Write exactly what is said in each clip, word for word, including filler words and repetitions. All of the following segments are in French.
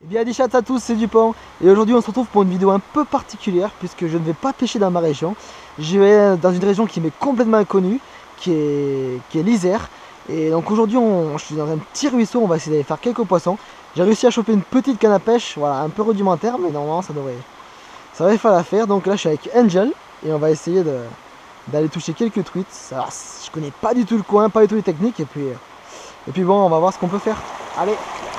Bien dit chat à tous, c'est Dupont et aujourd'hui on se retrouve pour une vidéo un peu particulière puisque je ne vais pas pêcher dans ma région. Je vais dans une région qui m'est complètement inconnue, qui est, qui est l'Isère. Et donc aujourd'hui je suis dans un petit ruisseau, on va essayer d'aller faire quelques poissons. J'ai réussi à choper une petite canne à pêche, voilà, un peu rudimentaire, mais normalement ça devrait, ça devrait faire l'affaire. Donc là je suis avec Angel et on va essayer de d'aller toucher quelques truites. Alors je connais pas du tout le coin, pas du tout les techniques et puis, et puis bon, on va voir ce qu'on peut faire. Allez!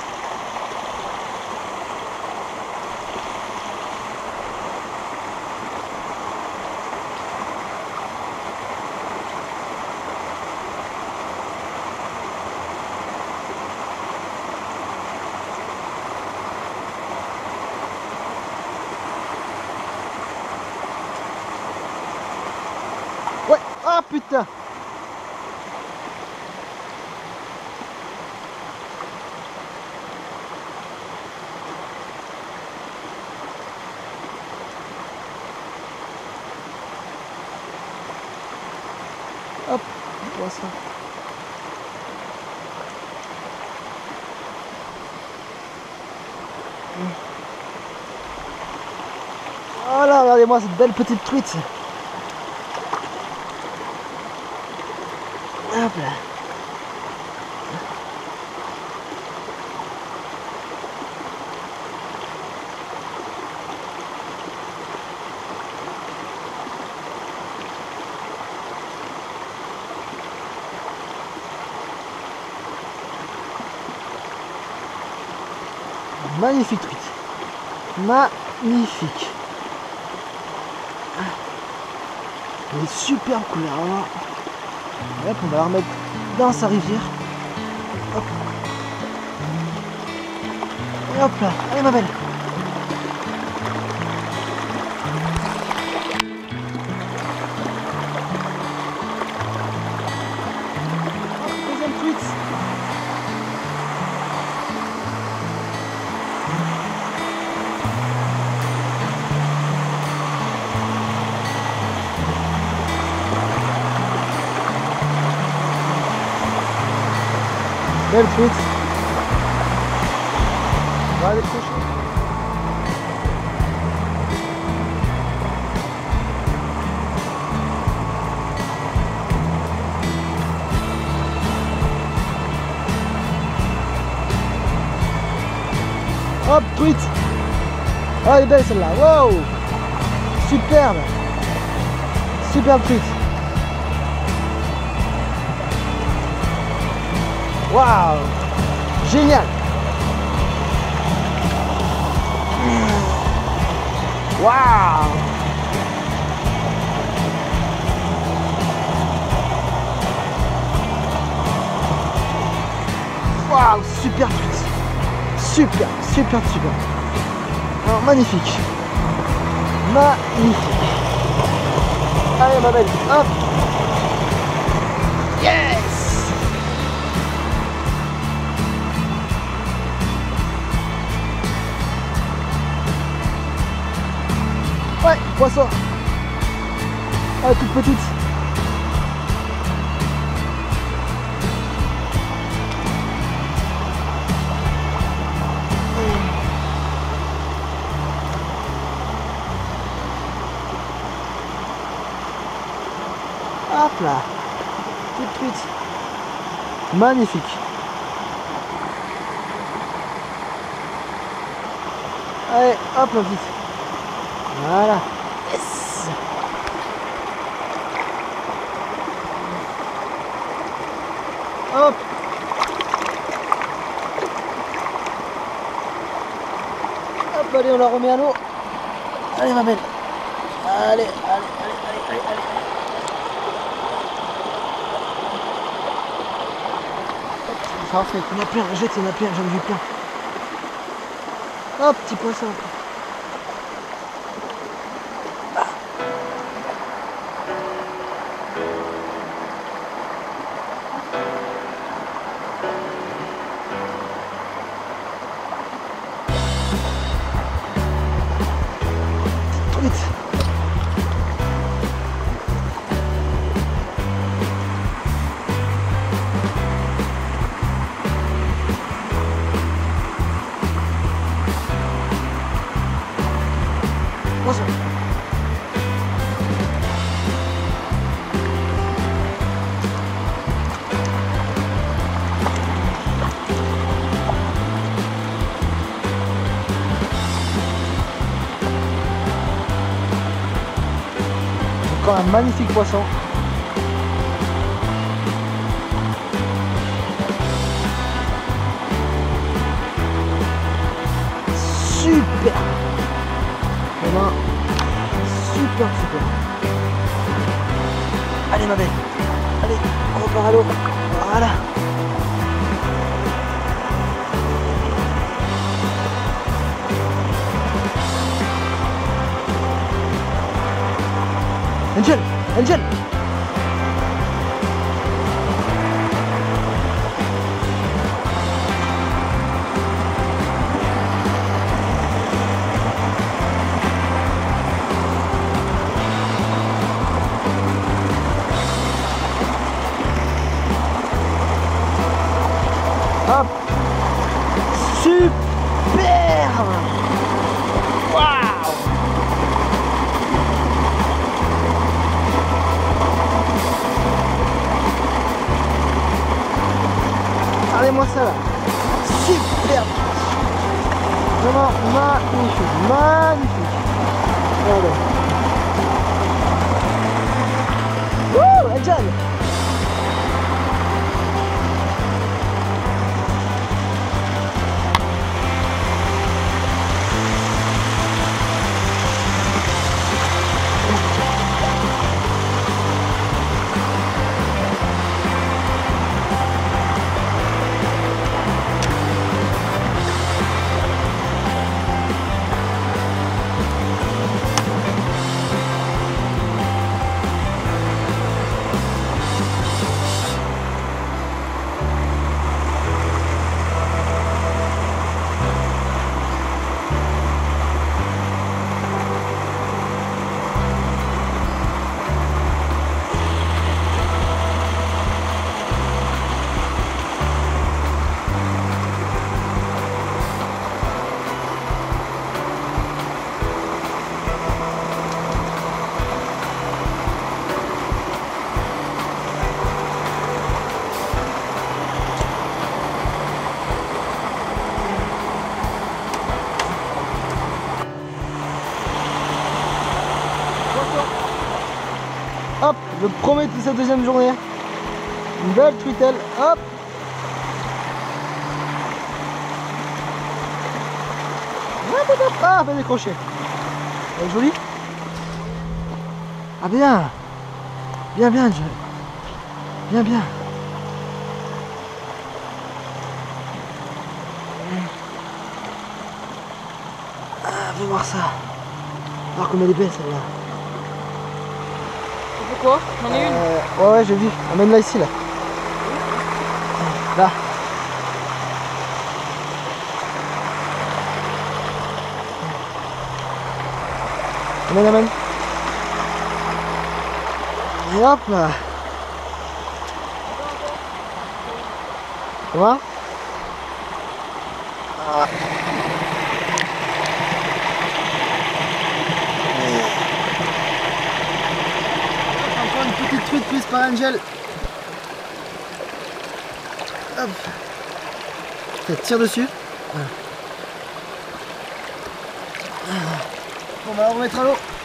Ouais, ah putain! Hop, poisson. Oh là, regardez-moi cette belle petite truite. Hop là. Magnifique truite. Magnifique. Elle est superbe couleur. Hop, on va la remettre dans sa rivière. Hop. Et hop là. Allez ma belle. Deuxième truite. Belle truite. On va aller pêcher. Hop, truite. Oh, elle est belle celle-là. Wow. Superbe. Superbe truite. Waouh! Génial! Waouh! Waouh! Super truite! Super, super, super! Alors, magnifique! Magnifique! Allez ma belle! Hop! Yes! Ouais, poisson. Ah, toute petite. Hop là. Toute truite. Magnifique. Allez, hop la petite. Voilà. Yes. Hop. Hop, allez, on la remet à l'eau. Allez, ma belle. Allez, allez, allez, allez, allez, allez. Hop, parfait. Il y en a plein. Jette, il y en a plein. J'en ai vu plein. Hop, petit poisson. Encore un magnifique poisson. Super. Vraiment super super. Allez ma belle. Allez, on repart à l'eau. Voilà. Angel, Angel. Hop. Super. Waouh. Regardez-moi ça là. Super. Vraiment magnifique. Magnifique. Regardez. Wouh, Angel. Hop, le premier de cette deuxième journée. Une belle truitelle, hop. Ah, bien décroché. Elle est jolie. Ah bien. Bien, bien, je... bien, bien. Ah, viens voir ça. Alors comme elle est belle celle-là. Pourquoi? J'en ai une. Euh, ouais, ouais, j'ai vu. Amène-la ici, là. Là. Amène, amène. Et hop là. Comment? Ah. Encore une petite truite prise par Angel. Hop. Ça tire dessus. Voilà. On va la remettre à l'eau.